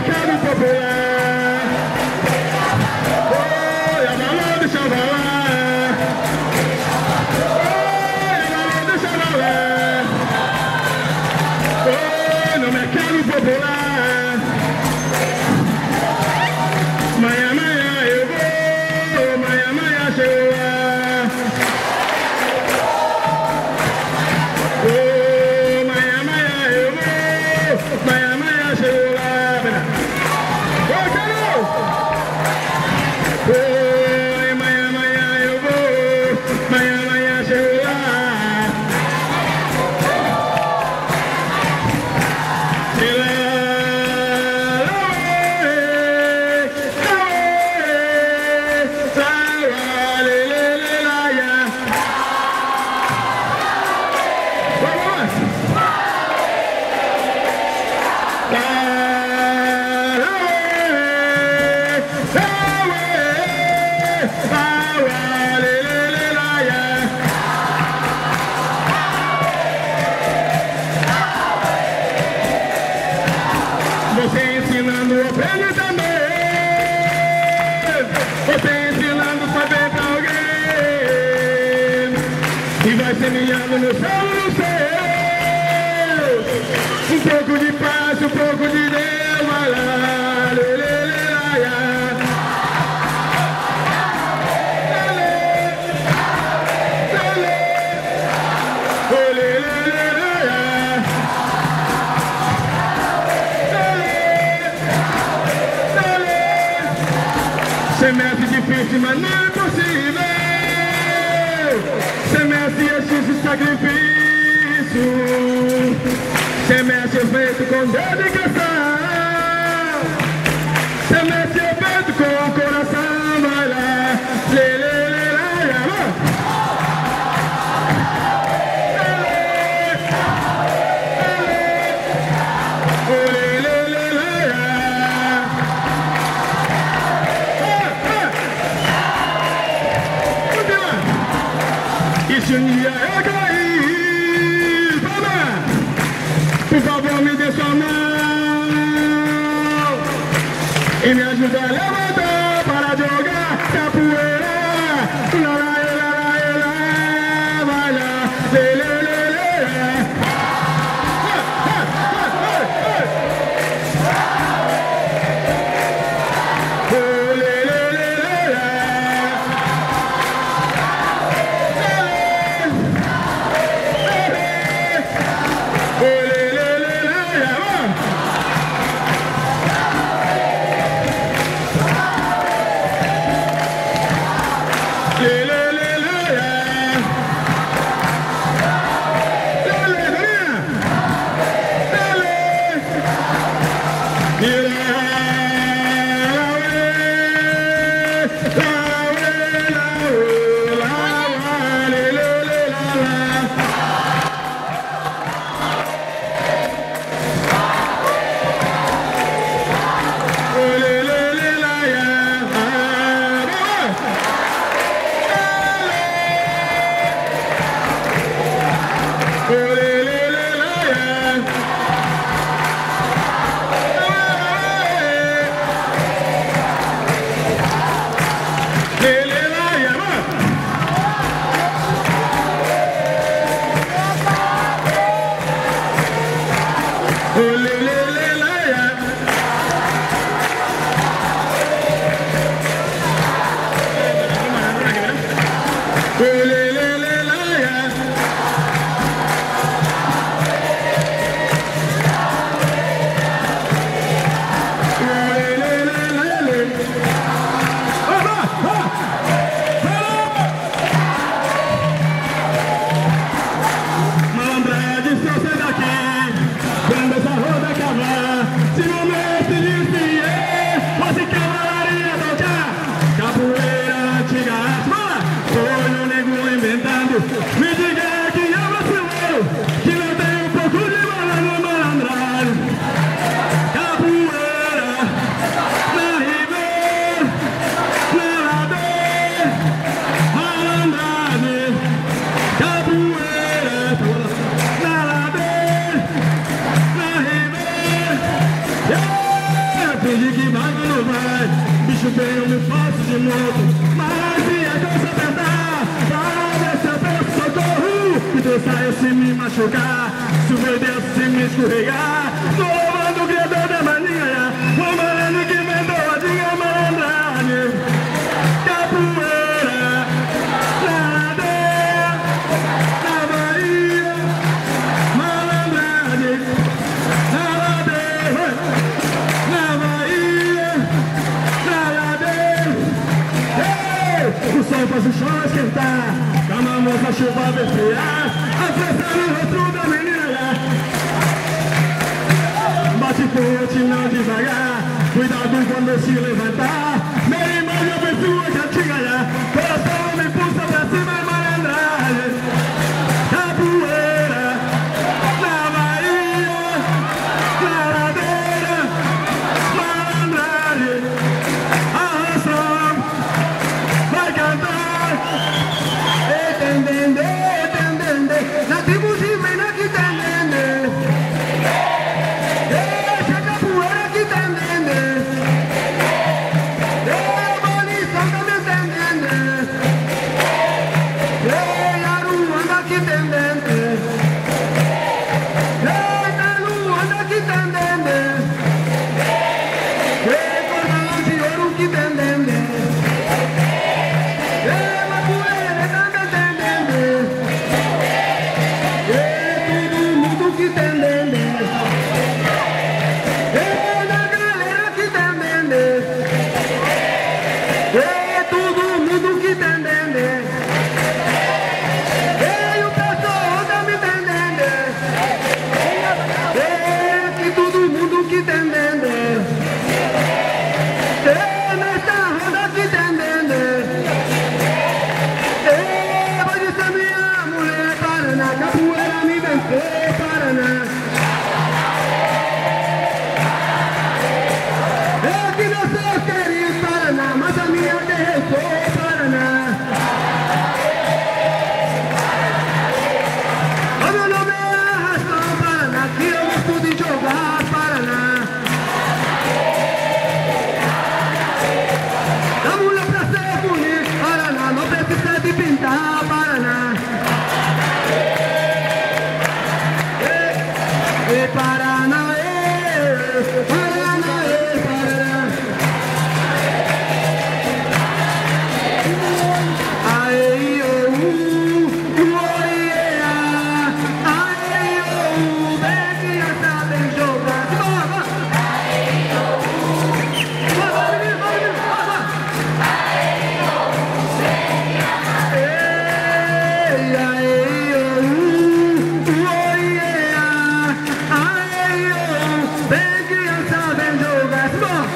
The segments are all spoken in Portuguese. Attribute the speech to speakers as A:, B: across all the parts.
A: mercado popular. Oi, a balão do Xavalé. Oi, a balão do Xavalé. Oi, no mercado popular. Manhã, manhã eu vou, manhã, manhã chego lá. Oh, manhã, manhã eu vou, manhã, manhã chego lá. Ô, Carlos! Oi, manhã, manhã eu vou, manhã, manhã chego lá. E lá. Você ensinando, aprende também. Você ensinando, saber pra alguém. E vai semeando no céu, no céu. Um pouco de paz, um pouco de Deus, vai lá. Lê, lê, lê, lá, lá. Semestre difícil, mas não é possível. Semestre é X de sacrifício. Semestre é feito com dedicação. Semestre é feito com o coração. Vai lá, lê, lê, lê, lá, lá. Lê, lê, lê, lê, lá. E se um dia eu cair, por favor me dê sua mão e me ajuda a levantar para jogar capoeira. Lá, lá, lá, lá, lá, vai lá, lê, lê, lê, lê. Oh, lê, lê, lê, lê, lê. bem eu me faço de novo. Mas se a Deus apertar, para ver se eu peço socorro. E Deus saia se me machucar, se o meu Deus se me escorregar. Tô louvando o criador da mania, o malandro que inventou a dinha malandragem. Capoeira, na aldeia, na Bahia, malandragem, na ladeira, na Bahia, na ladeira. Ei, o sol faz o chão esquentar, clamamos a chuva vai esfriar, a festa no rosto da menina. Bate forte, não devagar, cuidado quando se levantar. Meu irmão, eu preciso já te ganhar, coração me impulsa pra cima, malandragem. Capoeira, na Bahia, na ladeira, malandragem. Arrasou, vai cantar. Entendendo, entendendo, na tribo de Mena que entendendo. Deixa a capoeira que entendendo. Ei, Bonição tá me entendendo. Ei, Aruanda que entendendo. Ei, Taruanda que entendendo. Ei, Cordão de Ouro que entendendo. Ei, Mapueira tá me entendendo. Ei, todo mundo que entendendo. Ei, da galera que entendendo. Ei, todo mundo que entendendo. Ei, o pessoal tá me entendendo. Ei, que todo mundo que entendendo. Ei, nessa roda que entendendo. Ei, pode ser minha mulher, Paraná, capoeira me vencer, Paraná. Eu que não sou querido, Paraná, mas a minha terra eu sou, Paraná. O meu nome é Arrastão, Paraná, que eu gosto de jogar, Paraná. A mulher pra ser bonita, Paraná, não precisa de pintar, Paraná. Ei, Paraná, ei, Paraná, ei, Paraná. Aê, aê, vem criança, vem jogar. Vai, menino, vai. Ei, vem criança, vem jogar.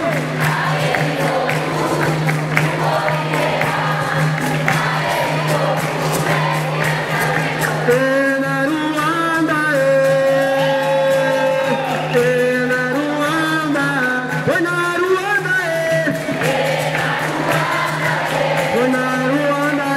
A: Na Ruanda, na Ruanda, foi na Ruanda, foi na Ruanda,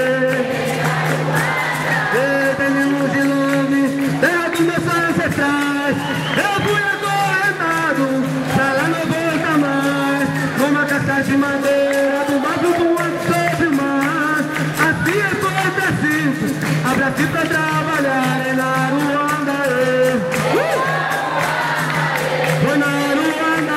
A: venimos de longe, terra dos meus ancestrais. Eu fui acorrentado, pra lá não volta mais, numa caixa de madeira, do vaso do sobre o mar. Assim é acontecido, abraço pra trabalhar, é na Ruanda, foi na Ruanda,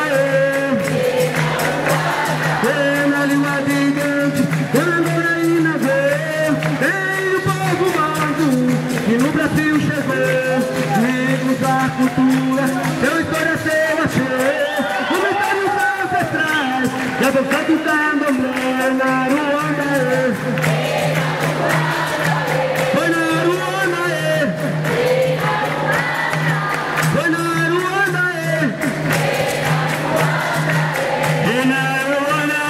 A: na língua gigante, Angola e na veia, tem o povo manso, que no Brasil chegou, negros da cultura, seu história, seu axé, como estão os ancestrais, já vou canto candomblé, na Ruanda, foi na Ruanda, foi na Ruanda, e na Ruanda,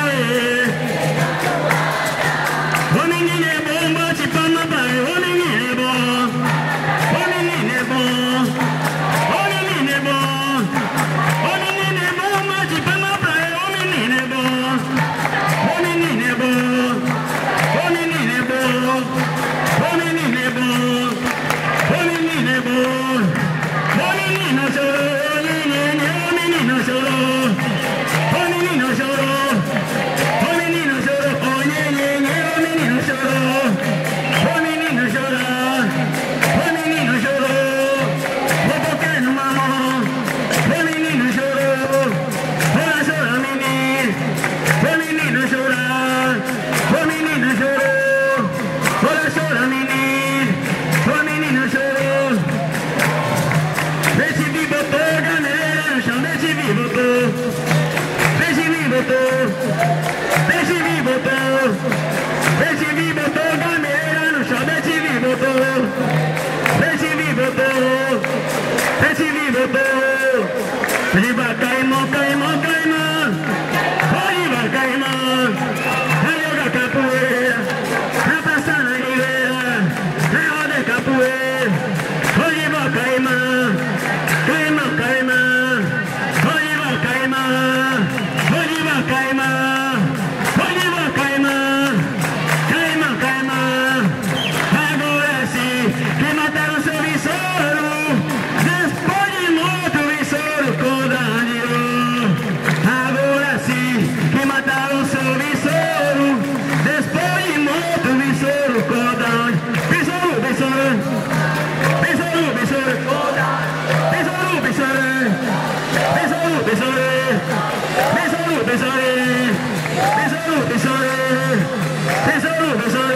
A: o menino é bom, bate palma pra ele, o menino é bom, o menino é bom, o menino é bom, o menino é bom, bate palma pra ele, o menino é bom. Recibí voto, recibí voto, recibí voto, gamera no chão, recibí voto, recibí voto, recibí voto. Viva Caimão, Caimão, Caimão, viva Caimão, joga capoeira, na praça na Ribeira, na roda capoeira, viva Caimão, Caimão, Caimão, viva Caimão, viva Caimão, viva Caimão, Caimão, Caimão, agora sim, que mataram seu Visoro, depois de morto o Visoro condenou. Agora sim, que mataram seu Visoro, depois de morto o Visoro condenou. Visoro, Visoro, Visoro, Visoro, Visoro, Visoro, Visoro, Visoro, Visoro, Visoro, Visoro, Visoro, Visoro, Visoro.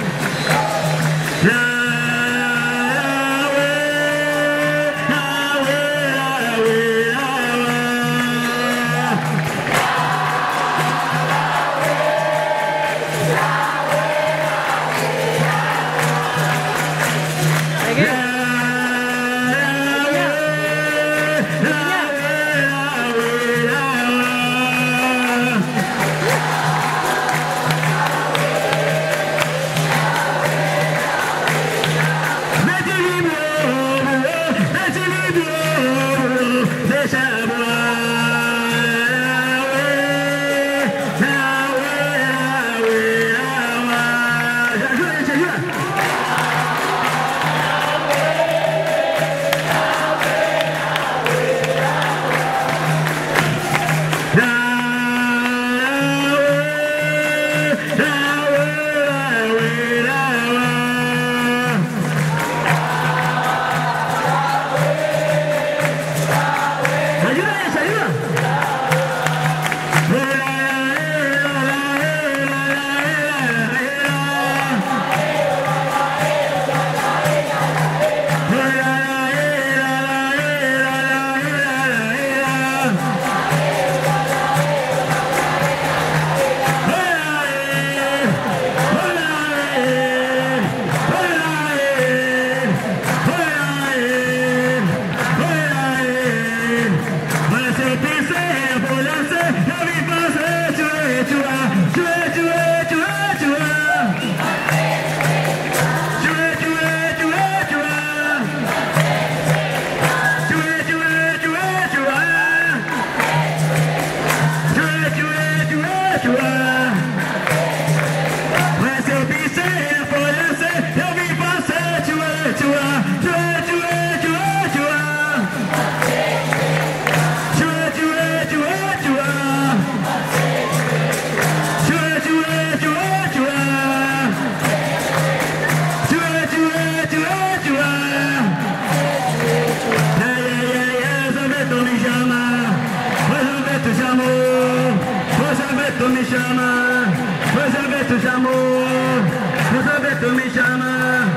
A: Me chama, pois é vento de amor, pois é vento me chama.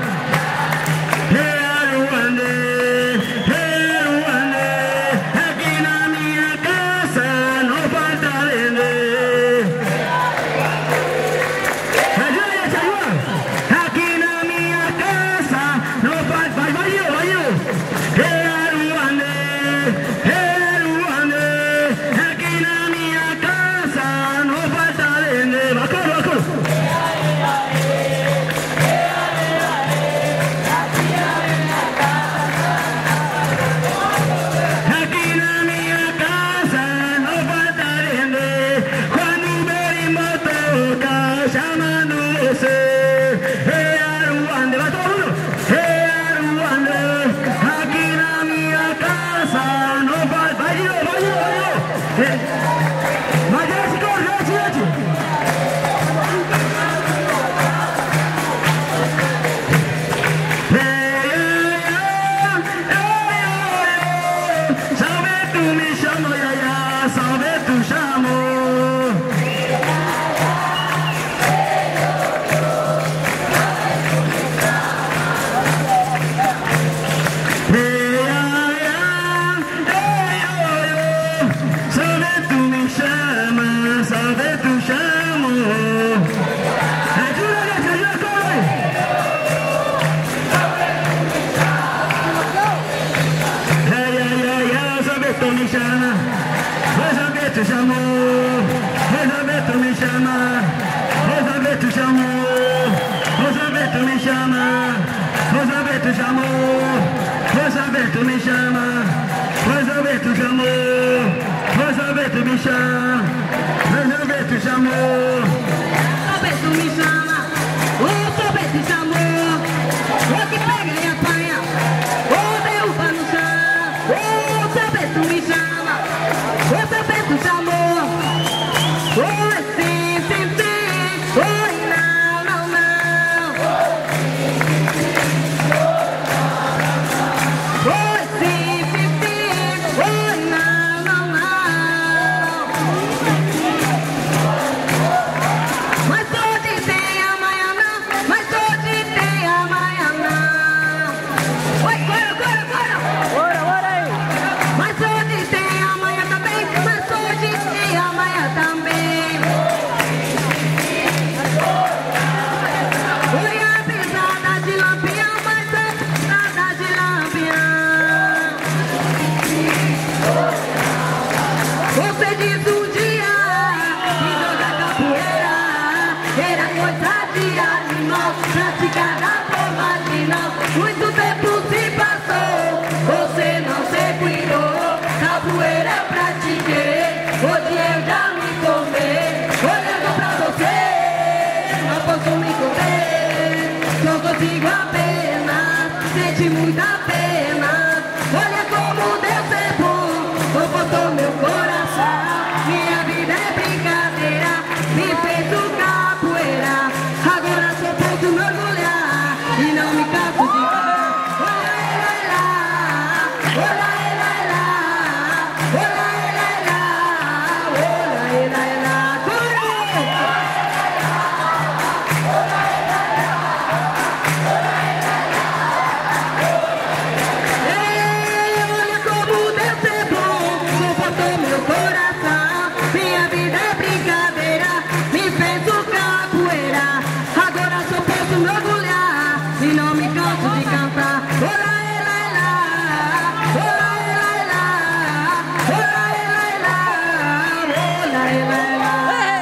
A: Aqui na minha casa não falta lender. Aqui na minha casa não falta, vai eu. Aqui na minha casa não falta lender. Rosa chamou, Rosa Vento me chama, Rosa Vento chamou, Rosa Vento me chama, Rosa Vento chamou, Rosa Vento me chama, Rosa Vento chamou, Rosa Vento me chama, Rosa Vento chamou, Rosa Vento me chama, Rosa Vento chamou, o que pega e apanha, o derruba no chão, Rosa Vento me chama, Rosa Vento chamou. Oi, sim, sim, sim. Oi, não, não, não. Oi, sim, sim, sim. Oi, não, não, não. Mas hoje tem amanhã não. Mas hoje tem amanhã não. Oi, bora aí. Mas hoje tem amanhã também. Mas hoje tem amanhã também. Oi, a pisada de lampião, mas a pisada de lampião. Você diz um dia que jogar capoeira era coisa de animal, praticada por marginal. Muito tempo se passou, você não se cuidou. Capoeira eu pratiquei, hoje eu já me formei. Olhando pra você, não posso me conter. Só consigo apenas sentir muita pena. Olha como Deus é bom, confortou meu coração. Minha vida é brincadeira, me fez o capoeira. Agora só posso mergulhar e não me canso de cantar. Olha ele lá, olha ele lá, olha ele lá, olha ele lá. Olha como Deus é bom, confortou meu coração. Minha vida é brincadeira, me fez o capoeira. Agora só posso mergulhar e não me canso de cantar. Olha ele lá, olha ele lá, olha ele lá, olha ele lá.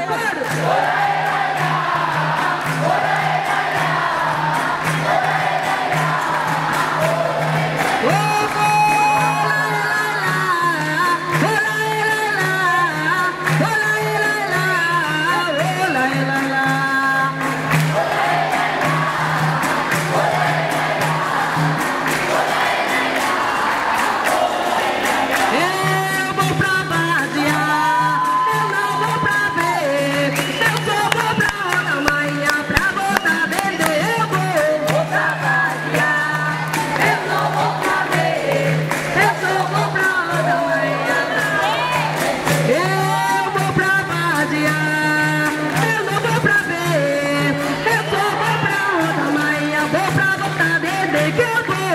A: Eu vou pra vaziar, eu não vou pra ver. Eu só vou pra roda manhã pra botar vender. Eu vou pra vaziar, eu não vou pra ver. Eu só vou pra roda manhã. Eu vou pra vaziar, eu não vou pra ver. Eu só vou pra roda manhã, vou pra botar vender. Que eu vou.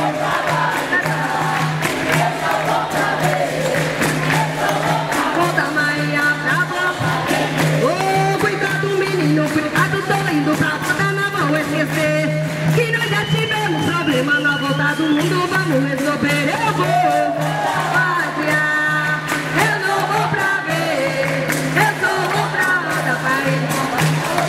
A: Conta manhã pra vó. Ô, cuidado menino, cuidado, tô indo pra botar na mão esquecer. Que nós já tivemos problema na volta do mundo, vamos resolver. Eu vou passear, eu não vou pra ver. Eu só vou pra roda pra ir.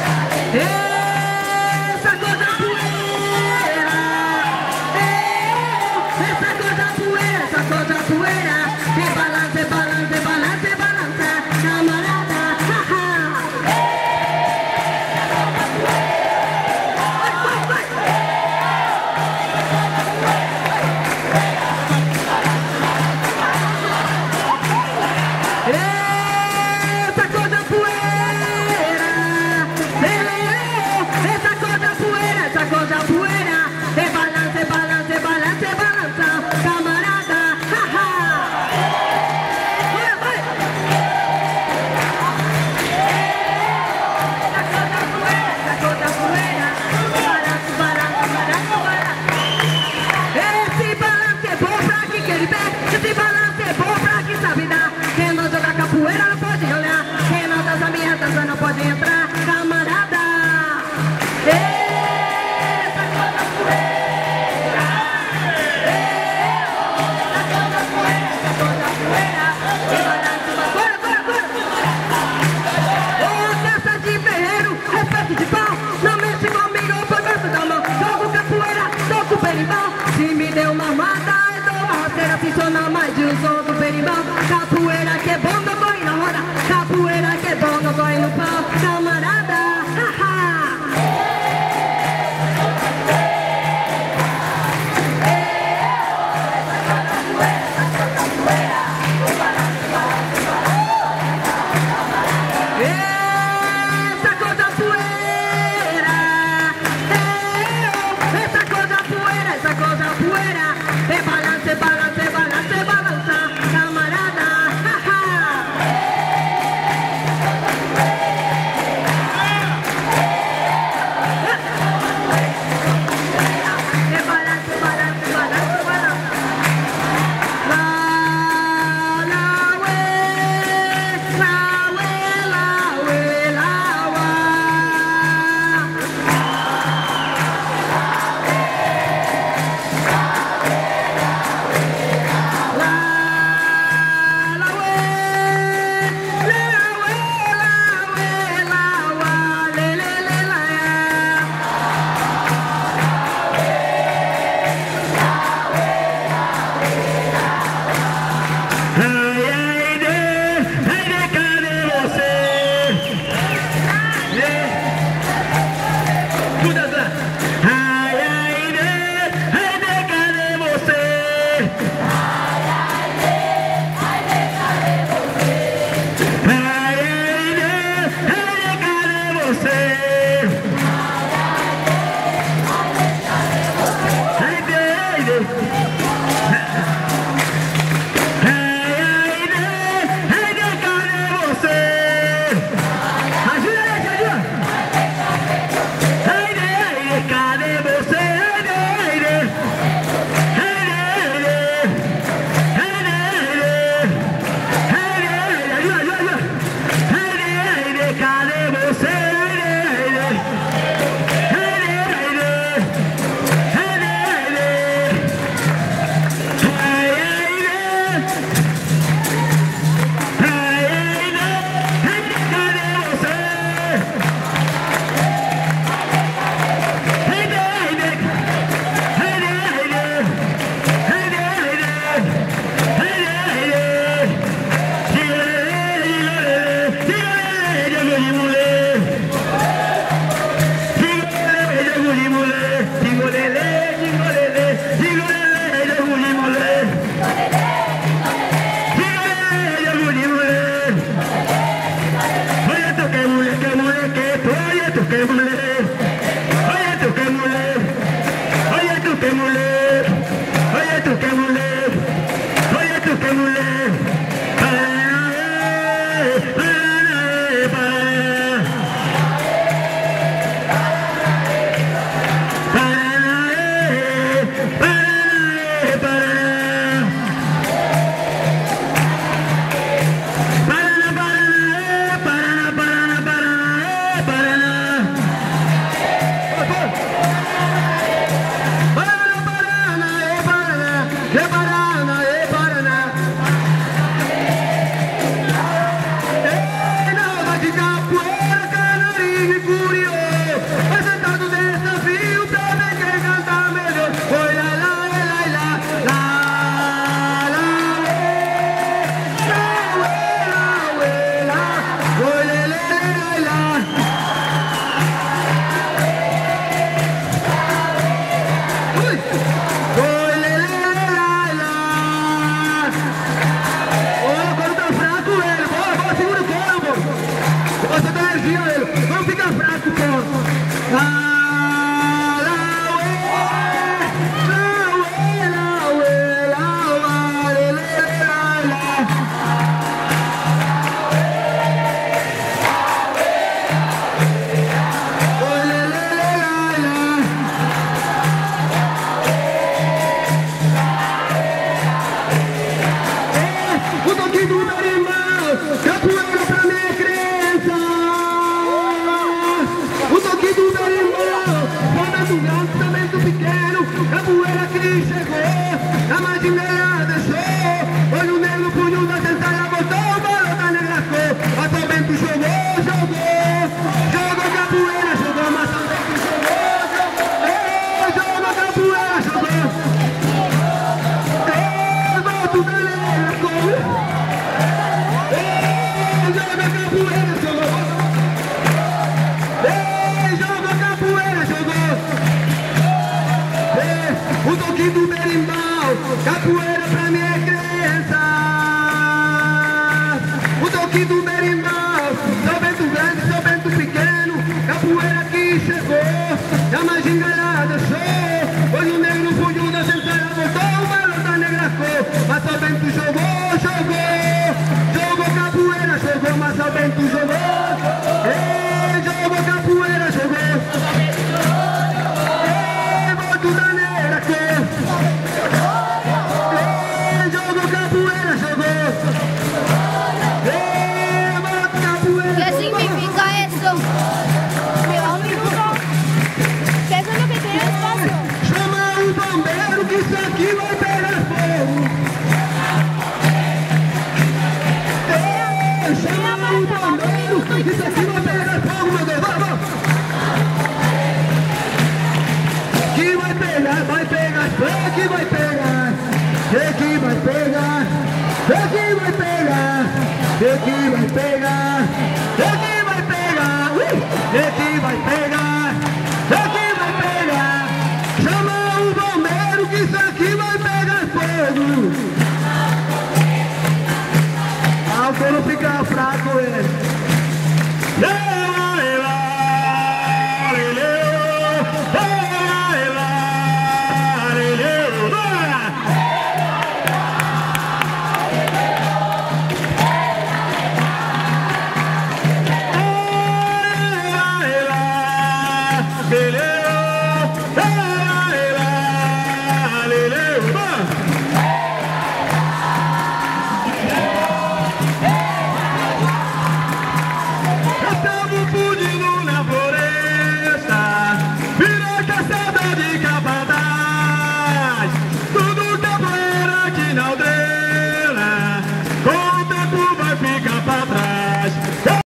B: vai no pau, camarada.
A: Capoeira, Capoeira pra mim é crença. O toque do berimbau, sou vento grande, sou vento pequeno. Capoeira que chegou, é uma gingalhada show. Hoje o negro fugiu da central, voltou o balão da negra cor. Mas só vento jogou, jogou capoeira, jogou, mas só vento jogou. Ei, jogou capoeira, jogou. Ei, volto da negra cor. Ei, jogou capoeira, jogou. Ei, volto capoeira.
C: ¿Qué significa esto? Me va un minuto. ¿Qué es lo que tiene espacio?
A: Chama o bombeiro que isso aqui vai pegar fogo. Chama o bombeiro que isso aqui vai pegar fogo, meu Deus. Vamos. Que vai pegar fogo, que vai pegar. Que vai pegar. Que vai pegar. Que vai pegar. Que vai pegar. Que vai pegar. Que vai pegar. Chama o bombeiro que isso aqui vai pegar fogo. Ah, o couro fica fraco, ele. Beleza!